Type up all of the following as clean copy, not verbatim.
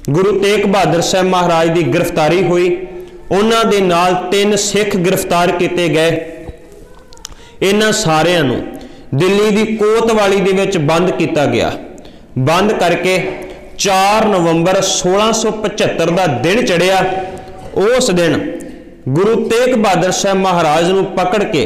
गुरु तेग बहादुर साहब महाराज की गिरफ्तारी हुई। उन्हां दे नाल 3 सिख गिरफ्तार किए गए। इन्हां सारिਆਂ ਨੂੰ दिल्ली की कोतवाली दे विच बंद किया गया। बंद करके 4 नवंबर 1675 का दिन चढ़िया। उस दिन गुरु तेग बहादुर साहब महाराज नूं पकड़ के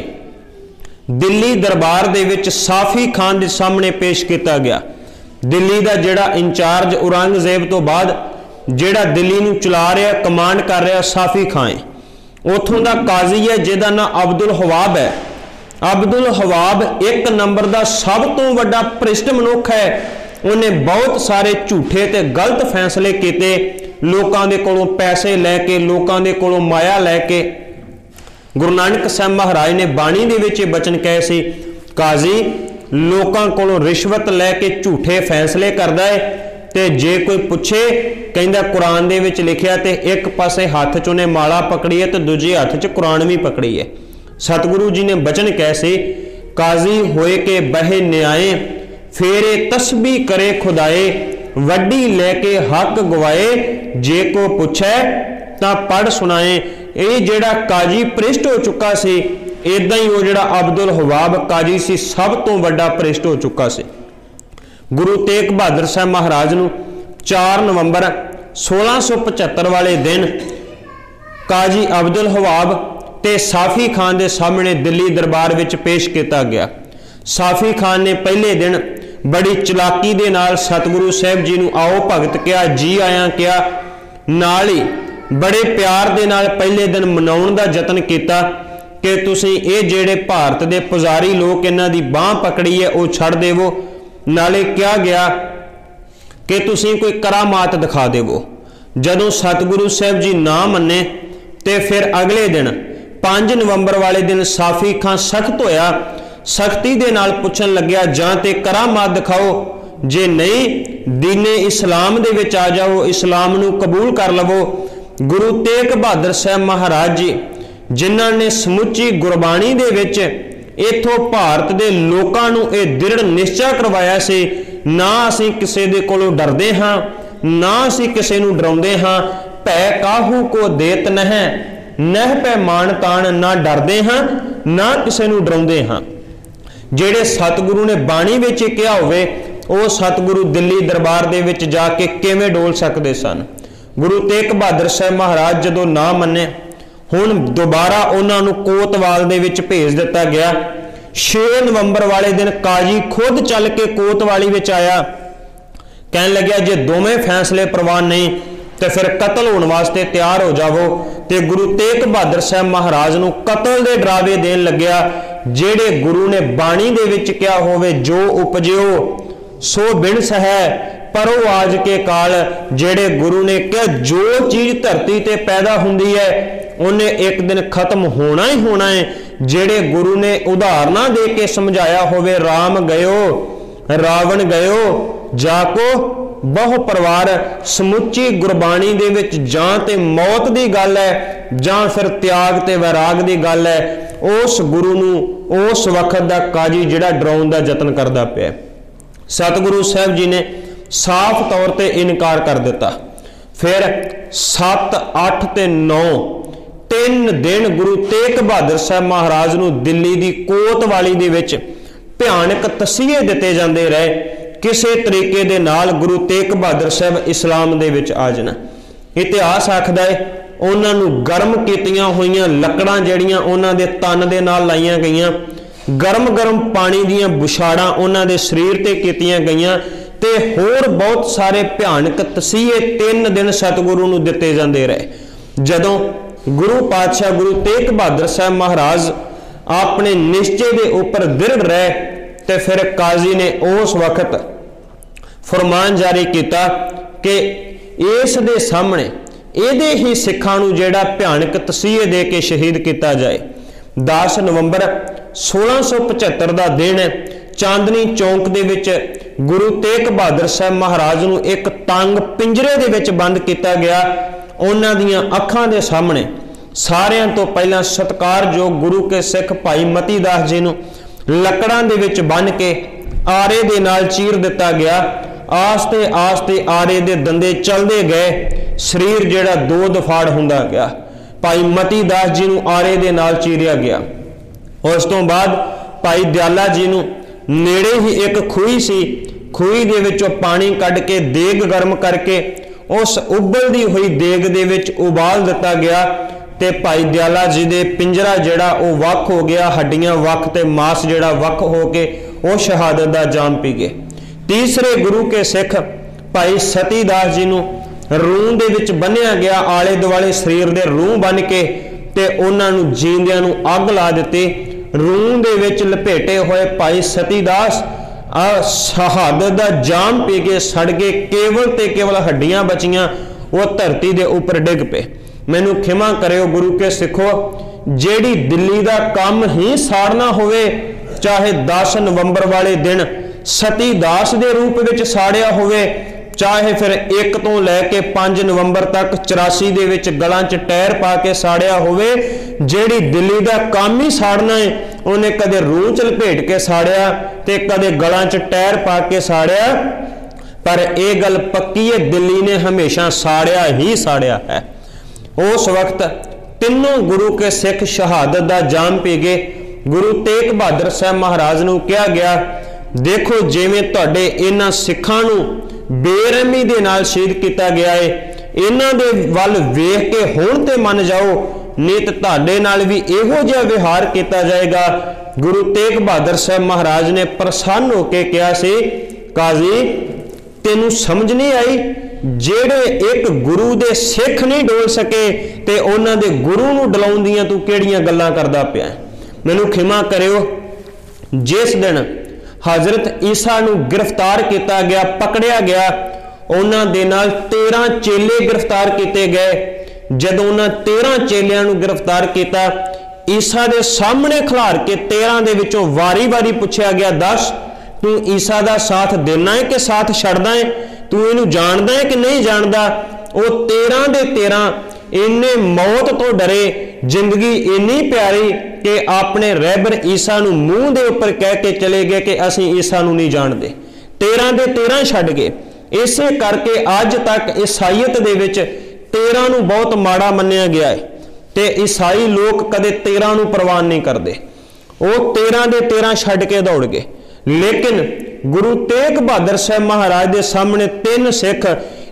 दिल्ली दरबार दे विच साफी खान के सामने पेश किया गया। दिल्ली का जिहड़ा इंचार्ज औरंगजेब तो बाद जिहड़ा दिल्ली नूं चला रहा कमांड कर रहा साफी खान है, उथों का काजी है जिहदा नाम अब्दुल हवाब है। अब्दुल हवाब 1 नंबर का सब तो वड्डा भ्रिष्ट मनुख है। उन्हें बहुत सारे झूठे ते गलत फैसले किए, लोगों के कोलों पैसे लैके, लोगों के कोलों माया लैके। गुरु नानक साहब महाराज ने बाणी दे विच बचन कहे सी, काजी लोगों कोलों रिश्वत लैके झूठे फैसले करदा है, ते जे कोई पूछे कहंदा कुरान दे विच लिखिया, ते एक पासे हाथ च उन्हें माला पकड़ी है तो दूजे हाथ च कुरान भी पकड़ी है। सतगुरु जी ने बचन कैसे, काजी होए के बहे न्याय, फेरे तस्बी करे खुदाए, वड्डी लैके हक गवाए, जे को पूछे तां पढ़ सुनाए। ये जिहड़ा काजी भ्रिष्ट हो चुका सी, इदां ही वो जिहड़ा अब्दुल हवाब काजी सी सब तो वड्डा भ्रिष्ट हो चुका सी। गुरु तेग बहादुर साहब महाराज नूं 4 नवंबर 1675 वाले दिन काजी अब्दुल हवाब ते साफी खान के सामने दिल्ली दरबार विच पेश किया गया। साफी खान ने पहले दिन बड़ी चलाकी दे नाल सतगुरु साहब जी नूं आओ भगत कहा, जी आया कहा, नाल ही बड़े प्यार दे नाल पहले दिन मनाउण दा यतन किया कि तुसीं ये जिहड़े भारत दे पुजारी लोग इन्हां दी बांह पकड़ी है वो छड़ देवो। नाले कहा गया कि तुसीं कोई करामात दिखा देवो। जदों सतगुरु साहब जी ना मन्ने ते फिर अगले दिन 5 नवंबर वाले दिन साफी खान सख्त होया, सख्ती दे नाल पुछन लग्या जां ते करामात दिखाओ, जे नहीं दीने इस्लाम दे विच आ जाओ, इस्लाम नूं कबूल कर लवो। गुरु तेग बहादुर साहब महाराज जी जिन्हां ने समुची गुरबाणी दे विच इथों भारत दे लोकां नूं इह दृढ़ निश्चय करवाया सी, ना असीं किसे दे कोलों डरदे हां, ना असीं किसे नूं डराउंदे हां, भै काहू को देत नहीं, नह पै मान तान, ना डरदे हां ना किसे नूं डराउंदे हां। जिहड़े सतगुरु ने बाणी विच कहा होवे वो सतगुरु दिल्ली दरबार दे विच जाके किवें डोल सकदे सन। गुरु तेग बहादुर साहब महाराज जदों ना मन्ने, हुण दोबारा उन्हां नूं कोतवाल दे विच भेज दिता गया। 6 नवंबर वाले दिन काजी खुद चल के कोतवाली विच आया, कहन लग्या जे दोवें फैसले प्रवान नहीं तो फिर कतल होने वास्ते तैयार हो जावो। ते गुरु तेग बहादुर साहब महाराज नूं कतल दे डरावे देन लग्या। जेड़े गुरु ने बाणी दे विच कहा होवे, जो उपजियो सो बिनस है परो आज के काल। जेड़े गुरु ने कहा जो चीज धरती ते पैदा हुंदी है उन्हें एक दिन खत्म होना ही होना है। जेड़े गुरु ने उदाहरणा दे के समझाया होवे, राम गयो रावण गयो जाको बहु परिवार, समुची गुरबाणी दे विच जां ते मौत दी गल है जां फिर त्याग ते वैराग दी गल है। उस गुरु नूं उस वक्त दा काजी जिहड़ा डराउण दा यतन करदा पिया, सतगुरु साहब जी ने साफ तौर ते इनकार कर दिता। फिर 7, 8 ते 9 3 दिन गुरु तेग बहादुर साहब महाराज नूं दिल्ली दी कोतवाली दे विच भयानक तसीहे दिते जांदे रहे। किसी तरीके दे नाल गुरु तेग बहादुर साहब इस्लाम दे विच आ जाना। इतिहास आखदा है उन्हां नूं गर्म कीतियां होईयां लकड़ां जिहड़ियां उन्हां दे तन दे नाल लाईयां गईयां, गर्म गर्म पानी दीयां बुछाड़ां उन्हां दे शरीर ते कीतियां गईयां ते होर बहुत सारे भयानक तसीहे 3 दिन सतगुरु नूं दिते जांदे रहे। जदों गुरु पातशाह गुरु तेग बहादुर साहब महाराज अपने निश्चय के उपर दृढ़ रहे तो फिर काजी ने उस वक्त फरमान जारी किया कि इस दे सामने इहदे ही सिखां नूं जिहड़ा भयानक तसीहे दे के शहीद किया जाए। 10 नवंबर 1675 का दिन चांदनी चौंक दे विच गुरु तेग बहादुर साहब महाराज नूं एक तंग पिंजरे दे विच बंद किया गया। उन्हां दीयां अखां दे सामने सारियां तो पहला सत्कारयोग गुरु के सिख भाई मती दास जी नूं लकड़ां दे विच बन के आरे दे नाल चीर दिता गया। ਆਸਤੇ ਆਸਤੇ ਆਰੇ ਦੇ ਦੰਦੇ ਚਲਦੇ ਗਏ, ਸਰੀਰ ਜਿਹੜਾ ਦੋ ਦਫਾੜ ਹੁੰਦਾ ਗਿਆ। ਭਾਈ ਮਤੀ ਦਾਸ ਜੀ ਨੂੰ ਆਰੇ ਦੇ ਨਾਲ ਚੀਰਿਆ ਗਿਆ। ਉਸ ਤੋਂ ਬਾਅਦ ਭਾਈ ਦਿਆਲਾ ਜੀ ਨੂੰ ਨੇੜੇ ਹੀ ਇੱਕ ਖੂਹੀ ਸੀ, ਖੂਹੀ ਦੇ ਵਿੱਚੋਂ ਪਾਣੀ ਕੱਢ ਕੇ ਦੇਗ ਗਰਮ ਕਰਕੇ ਉਸ ਉਬਲਦੀ ਹੋਈ ਦੇਗ ਦੇ ਵਿੱਚ ਉਬਾਲ ਦਿੱਤਾ ਗਿਆ ਤੇ ਭਾਈ ਦਿਆਲਾ ਜੀ ਦੇ ਪਿੰਜਰਾ ਜਿਹੜਾ ਉਹ ਵੱਖ ਹੋ ਗਿਆ, ਹੱਡੀਆਂ ਵੱਖ ਤੇ ਮਾਸ ਜਿਹੜਾ ਵੱਖ ਹੋ ਕੇ ਉਹ ਸ਼ਹਾਦਤ ਦਾ ਜਾਮ ਪੀ ਗਏ। ਤੀਸਰੇ ਗੁਰੂ ਕੇ ਸਿੱਖ ਭਾਈ ਸਤੀ ਦਾਸ ਜੀ ਨੂੰ ਰੂੰ ਦੇ ਵਿੱਚ ਬੰਨਿਆ ਗਿਆ, ਆਲੇ ਦੁਆਲੇ ਸਰੀਰ ਦੇ ਰੂੰ ਬੰਨ ਕੇ ਤੇ ਉਹਨਾਂ ਨੂੰ ਜੀਂਦਿਆਂ ਨੂੰ ਅੱਗ ਲਾ ਦਿੱਤੀ। ਰੂੰ ਦੇ ਵਿੱਚ ਲਪੇਟੇ ਹੋਏ ਭਾਈ ਸਤੀ ਦਾਸ ਸ਼ਹਾਦਤ ਦਾ ਜਾਮ ਪੀ ਕੇ ਸੜ ਗਏ, ਕੇਵਲ ਤੇ ਕੇਵਲ ਹੱਡੀਆਂ ਬਚੀਆਂ, ਉਹ ਧਰਤੀ ਦੇ ਉੱਪਰ ਡਿੱਗ ਪਏ। ਮੈਨੂੰ ਖਿਮਾ ਕਰਿਓ ਗੁਰੂ ਕੇ ਸਿੱਖੋ, ਜਿਹੜੀ ਦਿੱਲੀ ਦਾ ਕੰਮ ਹੀ ਸਾੜਨਾ ਹੋਵੇ, ਚਾਹੇ 10 ਨਵੰਬਰ ਵਾਲੇ ਦਿਨ ਸਤੀ ਦਾਸ ਦੇ ਰੂਪ ਵਿੱਚ ਸਾੜਿਆ ਹੋਵੇ, ਚਾਹੇ ਫਿਰ 1 ਤੋਂ ਲੈ ਕੇ 5 ਨਵੰਬਰ ਤੱਕ 84 ਦੇ ਵਿੱਚ ਗਲਾਂ 'ਚ ਟਾਇਰ ਪਾ ਕੇ ਸਾੜਿਆ ਹੋਵੇ, ਜਿਹੜੀ ਦਿੱਲੀ ਦਾ ਕੰਮ ਹੀ ਸਾੜਨਾ ਹੈ ਉਹਨੇ ਕਦੇ ਰੂਹ 'ਚ ਲਪੇਟ ਕੇ ਸਾੜਿਆ ਤੇ ਕਦੇ ਗਲਾਂ 'ਚ ਟਾਇਰ ਪਾ ਕੇ ਸਾੜਿਆ, ਪਰ ਇਹ ਗੱਲ ਪੱਕੀ ਹੈ ਦਿੱਲੀ ਨੇ ਹਮੇਸ਼ਾ ਸਾੜਿਆ ਹੀ ਸਾੜਿਆ ਹੈ। ਉਸ ਵਕਤ ਤਿੰਨੋਂ ਗੁਰੂ ਕੇ ਸਿੱਖ ਸ਼ਹਾਦਤ ਦਾ ਜਾਮ ਪੀ ਗਏ। ਗੁਰੂ ਤੇਗ ਬਹਾਦਰ ਸਾਹਿਬ ਮਹਾਰਾਜ ਨੂੰ ਕਿਹਾ ਗਿਆ, ਦੇਖੋ ਜਿਵੇਂ ਤੁਹਾਡੇ ਇਹਨਾਂ ਸਿੱਖਾਂ ਨੂੰ ਬੇਰਹਿਮੀ ਦੇ ਨਾਲ ਸ਼ਹੀਦ ਕੀਤਾ ਗਿਆ ਹੈ, ਇਹਨਾਂ ਦੇ ਵੱਲ ਵੇਖ ਕੇ ਹੁਣ ਤੇ ਮੰਨ ਜਾਓ, ਨਹੀਂ ਤਾਂ ਤੁਹਾਡੇ ਨਾਲ ਵੀ ਇਹੋ ਜਿਹਾ ਵਿਹਾਰ ਕੀਤਾ ਜਾਏਗਾ। ਗੁਰੂ ਤੇਗ ਬਹਾਦਰ ਸਾਹਿਬ ਮਹਾਰਾਜ ਨੇ ਪ੍ਰਸੰਨ ਹੋ ਕੇ ਕਿਹਾ ਸੀ, ਕਾਜ਼ੀ ਤੈਨੂੰ ਸਮਝ ਨਹੀਂ ਆਈ, ਜਿਹੜੇ ਇੱਕ ਗੁਰੂ ਦੇ ਸਿੱਖ ਨਹੀਂ ਡੋਲ ਸਕੇ ਤੇ ਉਹਨਾਂ ਦੇ ਗੁਰੂ ਨੂੰ ਡਲਾਉਣ ਦੀਆਂ ਤੂੰ ਕਿਹੜੀਆਂ ਗੱਲਾਂ ਕਰਦਾ ਪਿਆ। ਮੈਨੂੰ ਖਿਮਾ ਕਰਿਓ, ਜਿਸ ਦਿਨ ਹਜ਼ਰਤ ਈਸਾ ਨੂੰ ਗ੍ਰਿਫਤਾਰ ਕੀਤਾ ਗਿਆ, ਪਕੜਿਆ ਗਿਆ, ਉਹਨਾਂ ਦੇ ਨਾਲ 13 ਚੇਲੇ ਗ੍ਰਿਫਤਾਰ ਕੀਤੇ ਗਏ। ਜਦੋਂ ਉਹਨਾਂ 13 ਚੇਲਿਆਂ ਨੂੰ ਗ੍ਰਿਫਤਾਰ ਕੀਤਾ, ਈਸਾ ਦੇ ਸਾਹਮਣੇ ਖਿਲਾਰ ਕੇ 13 ਦੇ ਵਿੱਚੋਂ ਵਾਰੀ-ਵਾਰੀ ਪੁੱਛਿਆ ਗਿਆ, ਦੱਸ ਤੂੰ ਈਸਾ ਦਾ ਸਾਥ ਦੇਣਾ ਹੈ ਕਿ ਸਾਥ ਛੱਡਦਾ ਹੈ, ਤੂੰ ਇਹਨੂੰ ਜਾਣਦਾ ਹੈ ਕਿ ਨਹੀਂ ਜਾਣਦਾ। ਉਹ 13 ਦੇ 13 ਇੰਨੇ ਮੌਤ ਤੋਂ ਡਰੇ, ਜ਼ਿੰਦਗੀ ਇੰਨੀ ਪਿਆਰੀ ਕਿ ਆਪਣੇ ਰਹਿਬਰ ਈਸਾ ਨੂੰ ਮੂੰਹ ਦੇ ਉੱਪਰ ਕਹਿ ਕੇ ਚਲੇ ਗਏ ਕਿ ਅਸੀਂ ਈਸਾ ਨੂੰ ਨਹੀਂ ਜਾਣਦੇ। 13 ਦੇ 13 ਛੱਡ ਗਏ। ਇਸੇ ਕਰਕੇ ਅੱਜ ਤੱਕ ਈਸਾਈਅਤ ਦੇ ਵਿੱਚ 13 ਨੂੰ ਬਹੁਤ ਮਾੜਾ ਮੰਨਿਆ ਗਿਆ ਹੈ ਤੇ ਈਸਾਈ ਲੋਕ ਕਦੇ 13 ਨੂੰ ਪ੍ਰਵਾਨ ਨਹੀਂ ਕਰਦੇ। ਉਹ 13 ਦੇ 13 ਛੱਡ ਕੇ ਦੌੜ ਗਏ। ਲੇਕਿਨ ਗੁਰੂ ਤੇਗ ਬਹਾਦਰ ਸਾਹਿਬ ਮਹਾਰਾਜ ਦੇ ਸਾਹਮਣੇ 3 ਸਿੱਖ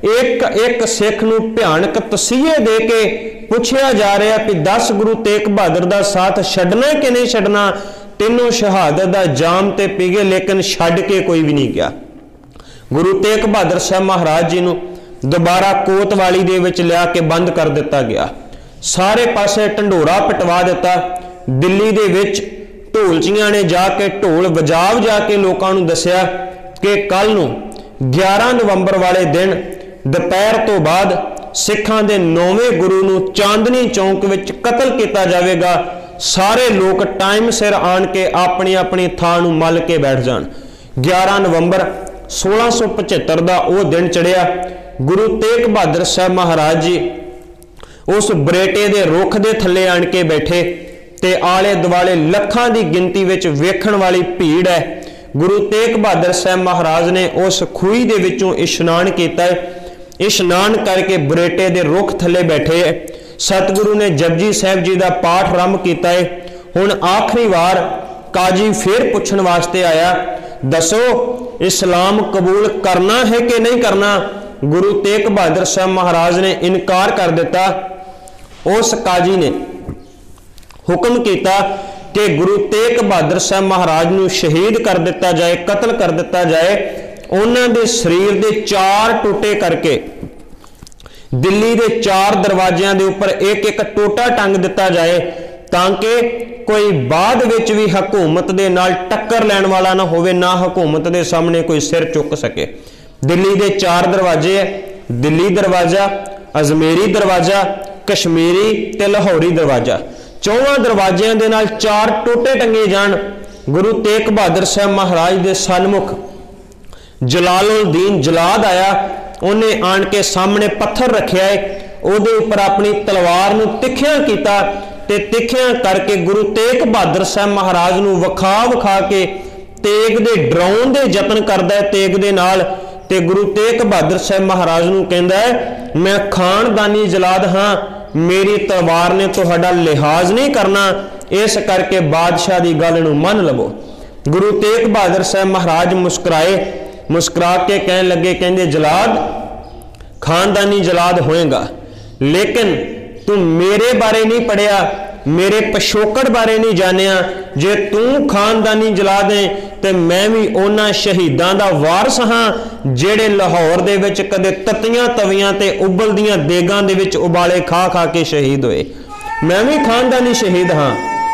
ਇੱਕ ਸਿੱਖ ਨੂੰ ਭਿਆਨਕ ਤਸੀਹੇ ਦੇ ਕੇ ਪੁੱਛਿਆ ਜਾ ਰਿਹਾ ਕਿ 10 ਗੁਰੂ ਤੇਗ ਬਹਾਦਰ ਦਾ ਸਾਥ ਛੱਡਣਾ ਕਿ ਨਹੀਂ ਛੱਡਣਾ। ਤਿੰਨੋਂ ਸ਼ਹਾਦਤ ਦਾ ਜਾਮ ਤੇ ਪੀ ਗਏ, ਲੇਕਿਨ ਛੱਡ ਕੇ ਕੋਈ ਵੀ ਨਹੀਂ ਗਿਆ। ਗੁਰੂ ਤੇਗ ਬਹਾਦਰ ਸਾਹਿਬ ਮਹਾਰਾਜ ਜੀ ਨੂੰ ਦੁਬਾਰਾ ਕੋਤਵਾਲੀ ਦੇ ਵਿੱਚ ਲਿਆ ਕੇ ਬੰਦ ਕਰ ਦਿੱਤਾ ਗਿਆ। ਸਾਰੇ ਪਾਸੇ ਢੰਡੋਰਾ ਪਟਵਾ ਦਿੱਤਾ। ਦਿੱਲੀ ਦੇ ਵਿੱਚ ਢੋਲਚੀਆਂ ਨੇ ਜਾ ਕੇ ਢੋਲ ਵਜਾ ਕੇ ਲੋਕਾਂ ਨੂੰ ਦੱਸਿਆ ਕਿ ਕੱਲ ਨੂੰ 11 ਨਵੰਬਰ ਵਾਲੇ ਦਿਨ ਦੁਪਹਿਰ ਤੋਂ ਬਾਅਦ ਸਿੱਖਾਂ ਦੇ 9ਵੇਂ ਗੁਰੂ ਨੂੰ ਚਾਂਦਨੀ ਚੌਂਕ ਵਿੱਚ ਕਤਲ ਕੀਤਾ ਜਾਵੇਗਾ। ਸਾਰੇ ਲੋਕ ਟਾਈਮ ਸਿਰ ਆਣ ਕੇ ਆਪਣੀ ਆਪਣੀ ਥਾਂ ਨੂੰ ਮੱਲ ਕੇ ਬੈਠ ਜਾਣ। 11 ਨਵੰਬਰ 1675 ਦਾ ਉਹ ਦਿਨ ਚੜਿਆ। ਗੁਰੂ ਤੇਗ ਬਹਾਦਰ ਸਾਹਿਬ ਮਹਾਰਾਜ ਜੀ ਉਸ ਬਰੇਟੇ ਦੇ ਰੁੱਖ ਦੇ ਥੱਲੇ ਆਣ ਕੇ ਬੈਠੇ ਤੇ ਆਲੇ ਦੁਆਲੇ ਲੱਖਾਂ ਦੀ ਗਿਣਤੀ ਵਿੱਚ ਵੇਖਣ ਵਾਲੀ ਭੀੜ ਹੈ। ਗੁਰੂ ਤੇਗ ਬਹਾਦਰ ਸਾਹਿਬ ਮਹਾਰਾਜ ਨੇ ਉਸ ਖੂਹੀ ਦੇ ਵਿੱਚੋਂ ਇਸ਼ਨਾਨ ਕੀਤਾ ਹੈ। ਇਸ਼ਨਾਨ ਕਰਕੇ ਬਰੇਟੇ ਦੇ ਰੁੱਖ ਥੱਲੇ ਬੈਠੇ ਹੈ। ਸਤਿਗੁਰੂ ਨੇ ਜਪਜੀ ਸਾਹਿਬ ਜੀ ਦਾ ਪਾਠ ਆਰੰਭ ਕੀਤਾ ਹੈ। ਹੁਣ ਆਖਰੀ ਵਾਰ ਕਾਜੀ ਫਿਰ ਪੁੱਛਣ ਵਾਸਤੇ ਆਇਆ, ਦੱਸੋ ਇਸਲਾਮ ਕਬੂਲ ਕਰਨਾ ਹੈ ਕਿ ਨਹੀਂ ਕਰਨਾ। ਗੁਰੂ ਤੇਗ ਬਹਾਦਰ ਸਾਹਿਬ ਮਹਾਰਾਜ ਨੇ ਇਨਕਾਰ ਕਰ ਦਿੱਤਾ। ਉਸ ਕਾਜੀ ਨੇ ਹੁਕਮ ਕੀਤਾ ਕਿ ਗੁਰੂ ਤੇਗ ਬਹਾਦਰ ਸਾਹਿਬ ਮਹਾਰਾਜ ਨੂੰ ਸ਼ਹੀਦ ਕਰ ਦਿੱਤਾ ਜਾਏ, ਕਤਲ ਕਰ ਦਿੱਤਾ ਜਾਏ। ਉਹਨਾਂ ਦੇ ਸਰੀਰ ਦੇ 4 ਟੋਟੇ ਕਰਕੇ ਦਿੱਲੀ ਦੇ 4 ਦਰਵਾਜ਼ਿਆਂ ਦੇ ਉੱਪਰ ਇੱਕ ਇੱਕ ਟੋਟਾ ਟੰਗ ਦਿੱਤਾ ਜਾਏ, ਤਾਂ ਕਿ ਕੋਈ ਬਾਅਦ ਵਿੱਚ ਵੀ ਹਕੂਮਤ ਦੇ ਨਾਲ ਟੱਕਰ ਲੈਣ ਵਾਲਾ ਨਾ ਹੋਵੇ, ਨਾ ਹਕੂਮਤ ਦੇ ਸਾਹਮਣੇ ਕੋਈ ਸਿਰ ਚੁੱਕ ਸਕੇ। ਦਿੱਲੀ ਦੇ 4 ਦਰਵਾਜ਼ੇ ਹੈ, ਦਿੱਲੀ ਦਰਵਾਜ਼ਾ, ਅਜਮੇਰੀ ਦਰਵਾਜ਼ਾ, ਕਸ਼ਮੀਰੀ ਤੇ ਲਾਹੌਰੀ ਦਰਵਾਜ਼ਾ। 4 ਦਰਵਾਜ਼ਿਆਂ ਦੇ ਨਾਲ 4 ਟੋਟੇ ਟੰਗੇ ਜਾਣ। ਗੁਰੂ ਤੇਗ ਬਹਾਦਰ ਸਾਹਿਬ ਮਹਾਰਾਜ ਦੇ ਸਨਮੁਖ ਜਲਾਲੁਦੀਨ ਜਲਾਦ ਆਇਆ। ਉਹਨੇ ਆਣ ਕੇ ਸਾਹਮਣੇ ਪੱਥਰ ਰੱਖਿਆ ਹੈ, ਉਹਦੇ ਉੱਪਰ ਆਪਣੀ ਤਲਵਾਰ ਨੂੰ ਤਿੱਖਿਆਂ ਕੀਤਾ ਤੇ ਤਿੱਖਿਆਂ ਕਰਕੇ ਗੁਰੂ ਤੇਗ ਬਹਾਦਰ ਸਾਹਿਬ ਮਹਾਰਾਜ ਨੂੰ ਵਿਖਾ ਕੇ ਤੇਗ ਦੇ ਡਰਾਉਣ ਦੇ ਯਤਨ ਕਰਦਾ ਹੈ। ਤੇਗ ਦੇ ਨਾਲ ਤੇ ਗੁਰੂ ਤੇਗ ਬਹਾਦਰ ਸਾਹਿਬ महाराज ਨੂੰ ਕਹਿੰਦਾ ਹੈ, मैं खानदानी जलाद हाँ, मेरी तलवार ने तुहाडा लिहाज नहीं करना, इस करके बादशाह की गल नूं मन लवो। गुरु तेग बहादुर साहब महाराज मुस्कुराए, मुस्कुरा के कहने लगे, कहंदे जलाद खानदानी जलाद होएगा, लेकिन तू मेरे बारे नहीं पढ़िया, मेरे पिछोकड़ बारे नहीं जानिया। जे तू खानदानी जलाद है तो मैं भी उन्हां शहीदां दा वारस हाँ जेड़े लाहौर दे विच कदे तत्तियां तवियां ते उबलदियां देगां दे विच उबाले खा खा के शहीद होए। मैं भी खानदानी शहीद हाँ।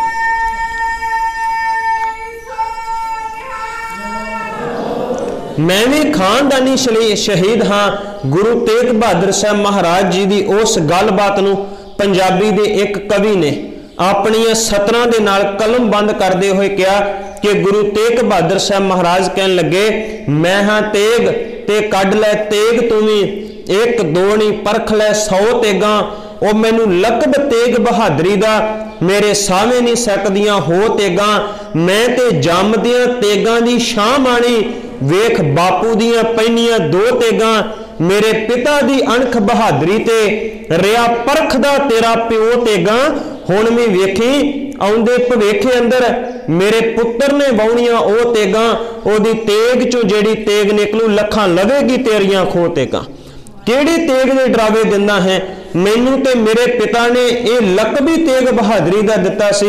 मैं भी खानदानी शहीद हाँ। गुरु तेग बहादुर साहब महाराज जी की उस गलबात नूं पंजाबी दे एक कवि ने अपनी सतरां दे नाल कलम बंद करते हुए कहा कि गुरु तेग बहादुर साहब महाराज कहन लगे, मैं हाँ तेग ते कढ लै तेग तू भी, एक दो नहीं परख लै 100 तेगा, ओ मैनू लकब तेग बहादरी दा, मेरे सावे नहीं सकदियां हो तेगा, मैं ते जमदियां तेगां दी शां माणी, वेख बापू दियां पैनियां 2 तेगा, मेरे पिता दी अणख बहादरी ते रिया परखदा तेरा प्यो तेगा, हुण भी वेखी आउंदे भवेखे अंदर मेरे पुत्र ने वाउणियां ओ तेगा, ओदी तेग चो जेड़ी तेग निकलू लखां लवेगी तेरियां खो तेगा। केड़ी तेग दे डरावे दिंदा है, मैनू ते मेरे पिता ने ये लकबी तेग बहादरी दा दिता सी।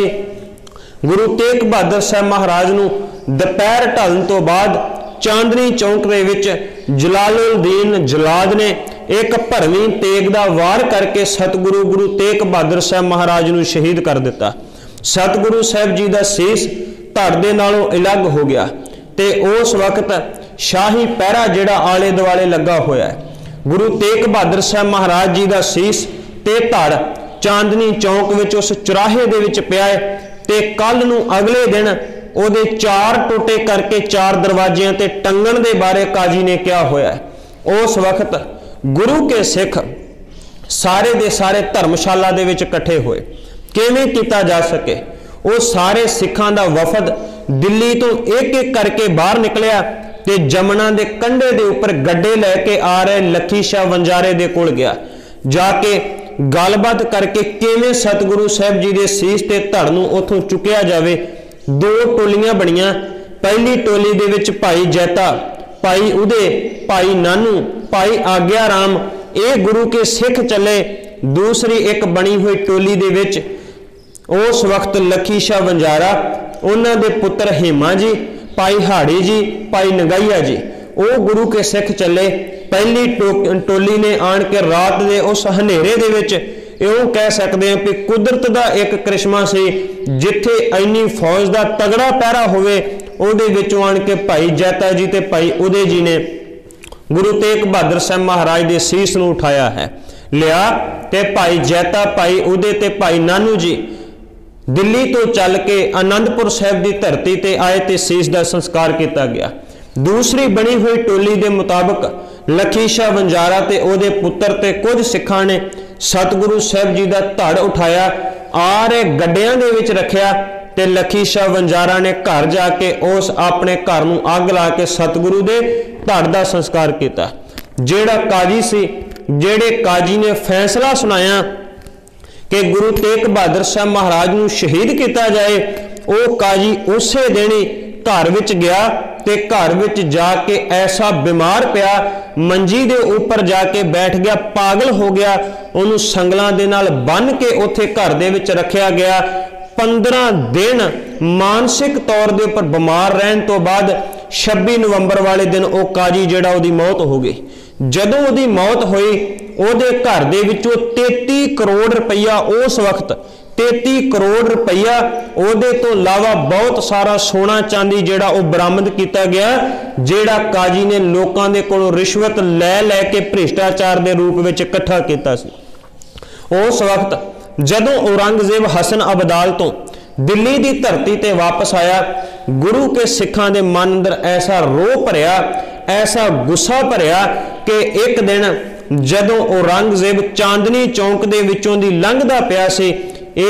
गुरु तेग बहादुर साहब महाराज नू दोपहर ढलण तो बाद चांदनी चौक दे विच जलालुद्दीन जलाद ने एक भरवीं तेग दा वार करके सतगुरु गुरु तेग बहादुर साहब महाराज नू शहीद कर दिता। सतगुरु साहब जी दा सीस धड़ दे नालों अलग हो गया ते उस वक्त शाही पहरा जिहड़ा आले दुआले लगा होया है। गुरु तेग बहादुर साहब महाराज जी दा सीस ते धड़ चांदनी चौक विच उस चौराहे दे विच पिया है ते कल नू अगले दिन ओदे 4 टोटे करके 4 दरवाजियां ते टंगण दे बारे काजी ने क्या होया है। उस वक्त गुरु के सिख सारे दे सारे धर्मशाला दे विच इकट्ठे होए। किवें कीता जा सके, वो सारे सिखां दा वफद दिल्ली तो एक एक करके बाहर निकलिया ते जमुना दे कंढे दे उपर गड्डे लैके आ रहे लखी शाह वंजारे दे कोल गया। जाके गलबात करके किवें सतगुरु साहब जी दे सीस ते धड़ नूं उथों चुकिया जावे। 2 टोलियां बणियां। पहली टोली दे विच भाई जैता, भाई उदे, भाई नानू, भाई आग्या राम, ये गुरु के सिख चले। दूसरी एक बनी हुई टोली दे विच उस वक्त लखी शाह वंजारा, उन्हां दे पुत्र हेमा जी, भाई हाड़ी जी, भाई नगाइया जी, वो गुरु के सिख चले। पहली टोली ने आन के रात दे उस हनेरे दे विच इउं कह सकते हैं कि कुदरत दा एक करिश्मा सी, जिथे इन्नी फौज दा तगड़ा पहरा होवे उहदे विचों आन के भाई जैता जी ते भाई उदय जी ने गुरु तेग बहादुर साहब महाराज दे सीस नूं उठाया है लिया ते भाई जैता, भाई उदय ते भाई नानू जी दिल्ली तो चल के आनंदपुर साहब की धरती ते आए ते सीस का संस्कार किया गया। दूसरी बनी हुई टोली के मुताबिक लखी शाह वंजारा ते ओदे पुत्र ते कुछ सिखां ने सतगुरु साहब जी का धड़ उठाया, आ रहे गड्डियां दे विच रखिया ते लखी शाह वंजारा ने घर जाके उस अपने घर नूं अग ला के सतगुरु दे धड़ का संस्कार किया। जेड़ा काजी सी, जेड़े काजी ने फैसला सुनाया कि गुरु तेग बहादुर साहब महाराज नूं शहीद किया जाए, वो काजी उसे दिन ही घर विच गया ते घर विच जाके ऐसा बीमार पिया, मंजी दे ऊपर जाके बैठ गया, पागल हो गया। उन्होंने संगलां दे नाल बन के उत्थे घर दे विच रखिया गया। 15 दिन मानसिक तौर दे उपर बीमार रहन तो बाद 26 नवंबर वाले दिन वो काजी जिहड़ा उहदी मौत हो गई। जदों उहदी मौत हुई उहदे घर दे विचों 33 करोड़ रुपया, उस वक्त 33 करोड़ रुपया, उहदे तो इलावा बहुत सारा सोना चांदी जिहड़ा वो बरामद किया गया, जिहड़ा काजी ने लोकां दे कोलों रिश्वत लै के भ्रिष्टाचार के रूप में इकट्ठा किया सी। उस वक्त जदों औरंगजेब हसन अबदाल तो दिल्ली की धरती ते वापस आया, गुरु के सिखां दे मन अंदर ऐसा रोह भरिया, ऐसा गुस्सा भरिया कि एक दिन जदों औरंगजेब चांदनी चौक दे विचों दी लंघदा पिया सी, ये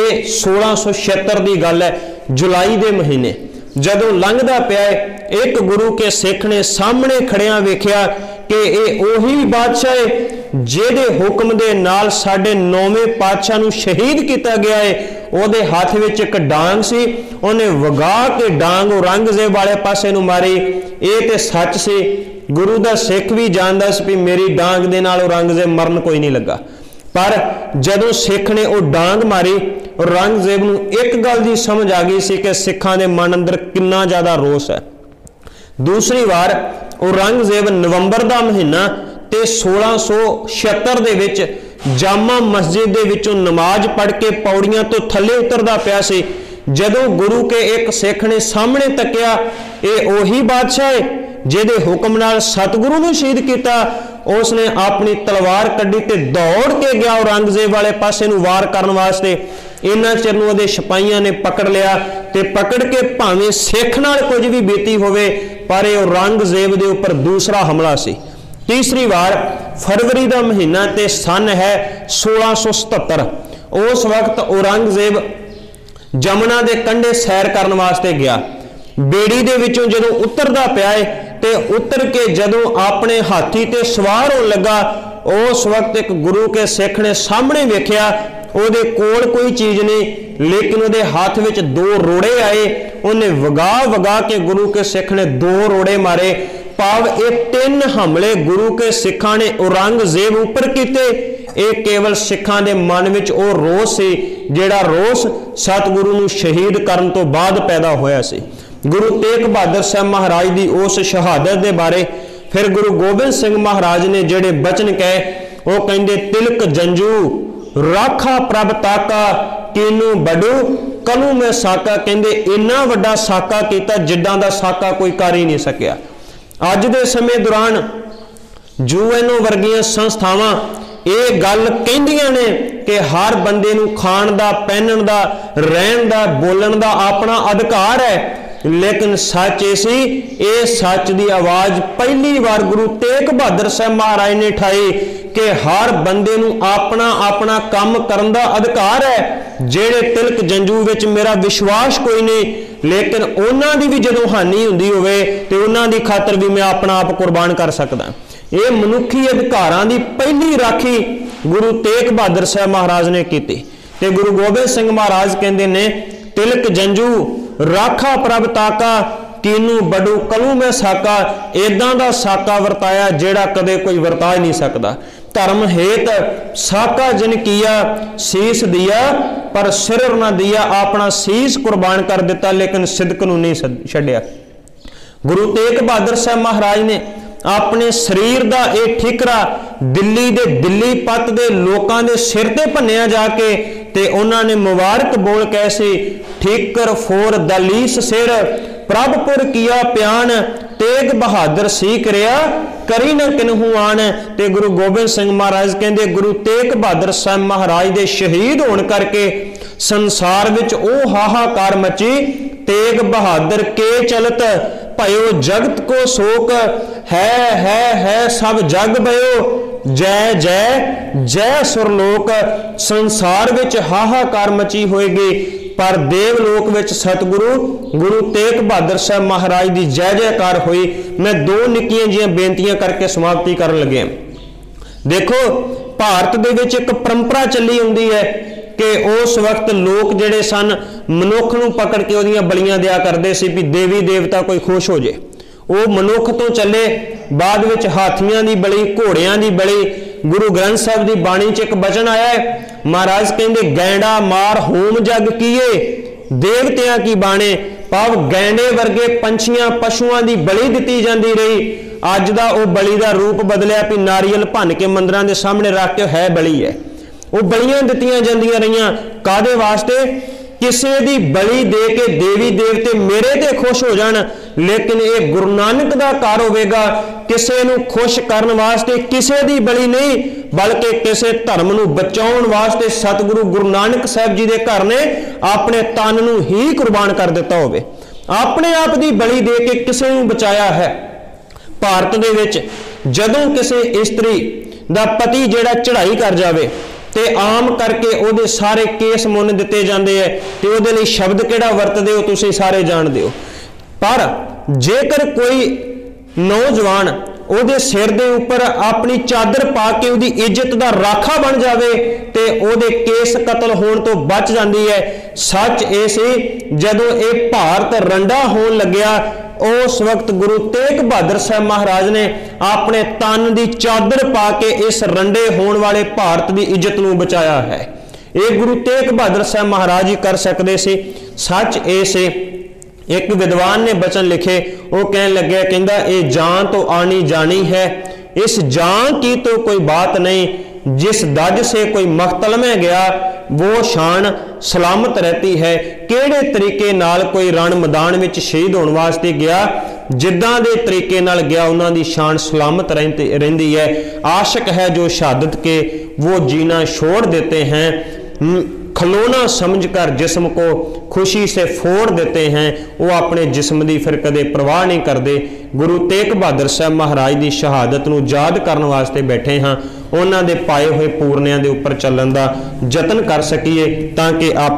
1676 की गल है, जुलाई के महीने जदों लंघदा पिया, एक गुरु के सिख ने सामने खड़िया वेख्या कि ये ओही बादशाह है जिहदे हुक्म दे नाल साडे 9वें पातशाह नूं शहीद किया गया है। ਉਹਦੇ हथ विच एक डांग सी, उन्हें वगा के डांग औरंगजेब वाले पासे नूं मारी। ये तो सच सी, गुरु दा सिख भी जानदा सी भी मेरी डांग दे नाल औरंगजेब मरन कोई नहीं लगा। पर जदों सिख ने वो डांग मारी, औरंगजेब नूं एक गल दी समझ आ गई सी कि सिखां दे मन अंदर कितना ज़्यादा रोस है। दूसरी बार औरंगजेब नवंबर का महीना ते 1676 दे विच जामा मस्जिद दे विचों नमाज पढ़ के पौड़ियां तो थले उतरदा पिया सी। जदों गुरु के एक सिख ने सामने तकिया, ये ओही बादशाह है जिहदे हुक्म नाल सतगुरु नूं शहीद किया। उसने अपनी तलवार कड्डी ते दौड़ के गया औरंगजेब वाले पासे नूं वार करन वास्ते। इन्ना चिर नूं उहदे सिपाहियां ने पकड़ लिया ते पकड़ के भावें सिख नाल कुछ भी बीती होवे, पर यह औरंगजेब दे उपर दूसरा हमला सी। तीसरी बार फरवरी का महीना ते सन है 1677। उस वक्त औरंगजेब जमुना के कंढे सैर करने वास्ते गया। बेड़ी दे विचों जदों उतरदा पिया ते उतर के जदों अपने हाथी ते सवार होने लगा, उस वक्त एक गुरु के सिख ने सामने वेख्या ਉਹਦੇ कोल कोई चीज़ नहीं, लेकिन ਉਹਦੇ हाथ विच 2 रोड़े आए। उन्हें वगा वगा के गुरु के सिख ने 2 रोड़े मारे। भाव ये 3 हमले गुरु के सिखा ने औरंगजेब उपर किए। ये केवल सिखां दे मन विच वो रोस सी जिहड़ा रोस सतगुरु नूं शहीद करन तो बाद पैदा होया सी। गुरु तेग बहादुर साहब महाराज की उस शहादत के बारे फिर गुरु गोबिंद सिंह महाराज ने जिहड़े बचन कहे, वो कहंदे तिलक जंजू राखा प्रभ ताका कीनू बडू कलू में साका। कहंदे इन्ना वड्डा साका कीता जिद्दां दा साका कोई कर ही नहीं सकिया। अज दे समय दौरान यूएनओ वर्गियां संस्थावां ये गल कहंदियां ने कि हर बंदे नूं खाण दा, पहनण दा, रहण दा, बोलण दा अपना अधिकार है, लेकिन सच ऐसी ये सच की आवाज़ पहली बार गुरु तेग बहादुर साहब महाराज ने उठाई कि हर बंदे नूं अपना अपना काम करन दा अधिकार है। जेड़े तिलक जंजू विच मेरा विश्वास कोई नहीं, लेकिन उन्हां दी भी जदों हानि हुंदी होवे ते उन्हां दी खातर भी मैं अपना आप कुर्बान कर सकदा। ये मनुखी अधिकारां दी पहली राखी गुरु तेग बहादुर साहब महाराज ने की ते गुरु गोबिंद सिंह महाराज कहंदे ने तिलक जंजू राखा प्रभ ताका कीनू बडू कलू में साका। इदां दा साका वरताया जेड़ा कदे कोई वरता ही नहीं सकता। धर्म हेत साका जिन किया शीस दिया पर सिर ना दिया। अपना शीस कुर्बान कर दिता लेकिन सिदक नूं नहीं छड्डिया। गुरु तेग बहादुर साहब महाराज ने अपने शरीर का यह ठिकरा दिल्ली दे दिल्ली पत दे लोकां दे सिर ते भन्निया जाके ते उन्होंने मुबारक बोल कैसे ठीकर फोर दलीस सिर प्रभपुर किया प्यान तेग बहादुर सीख रिया करी न किन्हू आन। ते गुरु गोबिंद सिंह महाराज कहते गुरु तेग बहादुर साहब महाराज दे शहीद होने करके संसार विच ओ हाहाकार मची। तेग बहादुर के चलत भयो जगत को शोक है सब जग भयो जय जय जय सुरलोक। संसार विच हाहाकार मची होएगी पर देवलोक विच सतगुरु गुरु तेग बहादुर साहब महाराज की जय जयकार हुई। मैं 2 निक्कियां जिहियां बेनतियां करके समाप्ति करन लगे। देखो भारत दे विच एक परंपरा चली आउंदी है कि उस वक्त लोग जिहड़े सन मनुख नूं पकड़ के उहदियां बलियां दिया करदे सी भी देवी देवता कोई खुश हो जाए। वो मनुख तो चले बाद विच हाथियां दी बली घोड़ियां दी बली। गुरु ग्रंथ साहब की बाणी च एक बचन आया है महाराज कहते गैंडा मार होम जग कीए देवतियां की बाणे। भाव गैंडे वर्गे पंछियां पशुआं की बली दी जाती रही। अज का वह बली का रूप बदलिया भी नारियल भन के मंदिरों के सामने रख के है बली है। वो बलियां दित्तियां जांदियां रहियां कादे वास्ते किसी की बली दे के देवी देवते मेरे ते खुश हो जान। लेकिन ये गुरु नानक का घर होगा किसी नूं खुश करने वास्ते किसी की बली नहीं बल्कि किसी धर्म नूं बचाउण वास्ते सतगुरु गुरु नानक साहब जी के घर ने अपने तन नूं ही कुर्बान कर दिता होवे। अपने आप की बली दे के किसी नूं बचाया है। भारत दे विच जदों किसी इस्त्री दा पति जिहड़ा चढ़ाई कर जावे ते आम करके उहदे सारे केस मुन दिते जांदे है ते उहदे लई शब्द किहड़ा वरतदे हो तुसीं सारे जाणदे हो। पर जेकर कोई नौजवान ਉਹਦੇ ਸਿਰ ਦੇ ਉੱਪਰ ਆਪਣੀ ਚਾਦਰ ਪਾ ਕੇ ਉਹਦੀ ਇੱਜ਼ਤ ਦਾ ਰਾਖਾ ਬਣ ਜਾਵੇ ਤੇ ਉਹਦੇ ਕੇਸ ਕਤਲ ਹੋਣ ਤੋਂ ਬਚ ਜਾਂਦੀ ਹੈ। ਸੱਚ ਇਹ ਸੀ ਜਦੋਂ ਇਹ ਭਾਰਤ ਰੰਡਾ ਹੋਣ ਲੱਗਿਆ उस वक्त गुरु तेग बहादुर साहब महाराज ने अपने तन की चादर पा के इस रंडे होने वाले भारत की इज्जत नूं बचाया है। ये गुरु तेग बहादुर साहब महाराज ही कर सकते थे। सच ये से एक विद्वान ने वचन लिखे, वो कहने लगे कहंदा ये जान तो आनी जानी है, इस जान की तो कोई बात नहीं, जिस दज से कोई मख्तल में गया वो शान सलामत रहती है। किहड़े तरीके नाल कोई रण मैदान में शहीद होने वास्ते गया, जिद्दां दे तरीके नाल गया उन्हां दी शान सलामत रहिंदी है। आशिक है जो शहादत के वो जीना छोड़ देते हैं, खिलौना समझकर जिस्म को खुशी से फोड़ देते हैं, वो अपने जिस्म की फिर कदे परवाह नहीं करते। गुरु तेग बहादुर साहब महाराज की शहादत नूं याद करने वास्ते बैठे हाँ, उन्हां दे पाए हुए पूरनियां दे उपर चलण दा यतन कर सकीए ताकि आप